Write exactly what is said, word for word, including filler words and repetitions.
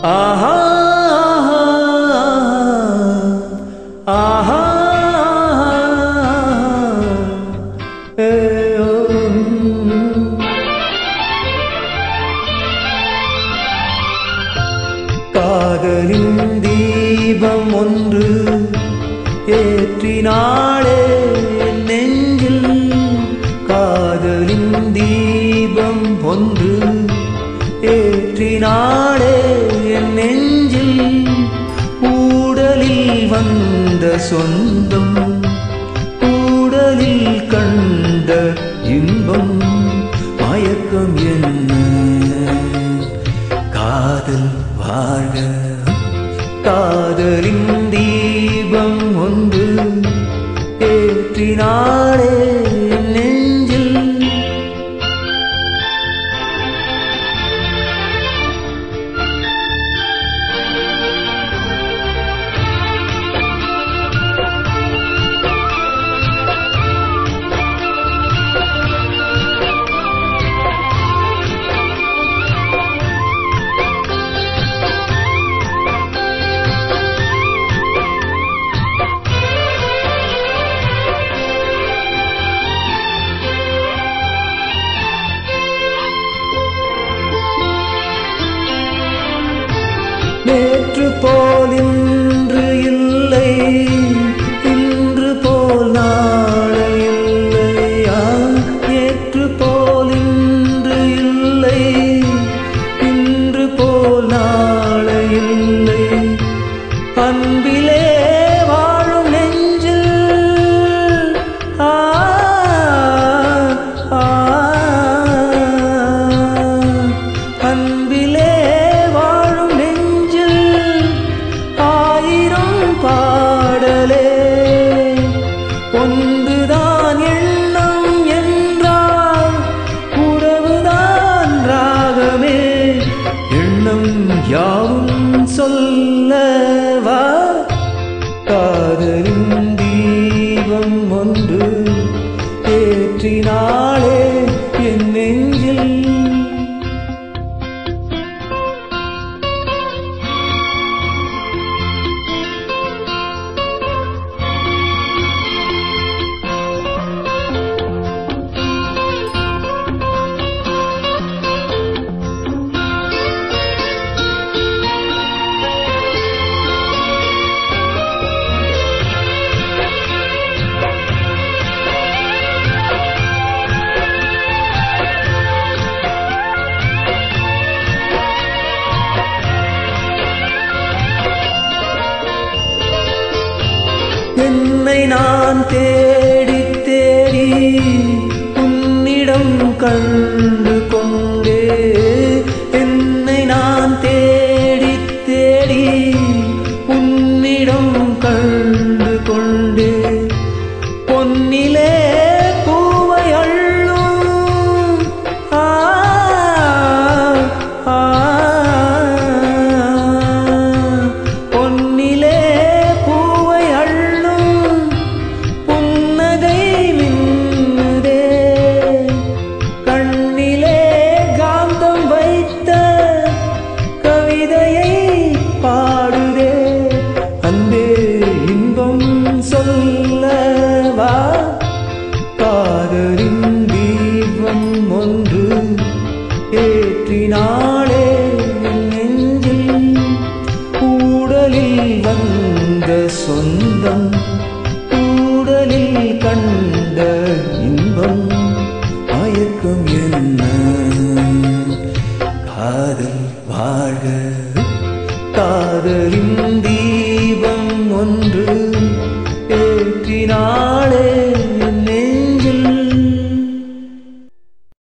ஆஹா ஆஹா காதலின் தீபம் ஒன்று ஏற்றினாளே நெஞ்சில் காதலின் தீபம் ஒன்று ஏற்றினாளே நெஞ்சில் ஊடலில் வந்த சொந்தம் ஊடலில் கண்ட இன்பம் மயக்கம் என்ன காதல் வாழ்க காதலின் தீபம் ஒன்று ஏற்றினாளே நெஞ்சில் நேற்று போல் இன்று இல்லை இன்று போல் நாளை இல்லையா நேற்று போல் இன்று இல்லை இன்று போல் நாளை இல்லை அன்பிலே வாழும் நெஞ்சில் ஆ அன்பிலே பாடலே ஒன்றுதான் எண்ணம் என்றால் உறவுதான் ராகமே எண்ணம் யாவும் சொல்லவா காதலின் தீபம் ஒன்று ஏற்றினாளே என் நெஞ்சில் என்னை நான் தேடி தேடி உன்னிடம் கண்டு கொண்டே என்னை நான் தேடி தேடி உன்னிடம் கண்டு கொண்டே பொன்னிலே பூவை அள்ளும் ஆ ஆ பொன்னிலே பாடுதே அன்பே இன்பம் சொல்லவா காதலின் தீபம் ஒன்று ஏற்றினாளே நெஞ்சில் ஊடலில் வந்த சொந்தம் ஊடலில் கண்ட இன்பம் மயக்கம்